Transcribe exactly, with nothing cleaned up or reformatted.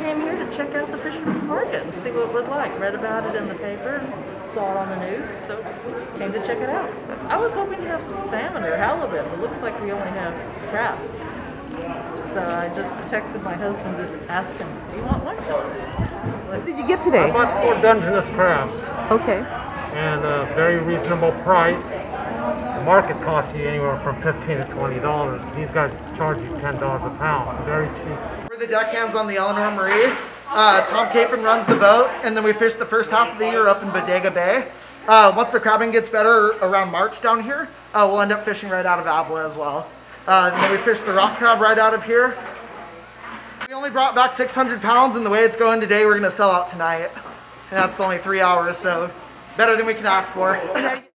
came here to check out the fisherman's market and see what it was like. Read about it in the paper, saw it on the news, so came to check it out. I was hoping to have some salmon or halibut, but it looks like we only have crab. So I just texted my husband, just asked him, do you want one? What did you get today? I bought four Dungeness crabs. Okay. And a very reasonable price. The market costs you anywhere from fifteen to twenty dollars. These guys charge you ten dollars a pound. Very cheap. We're the deckhands on the Eleanor Marie. Uh, Tom Capon runs the boat, and then we fish the first half of the year up in Bodega Bay. Uh, once the crabbing gets better around March down here, uh, we'll end up fishing right out of Avila as well. Uh, and then we fish the rock crab right out of here. We only brought back six hundred pounds, and the way it's going today, we're going to sell out tonight. And that's only three hours, so better than we can ask for.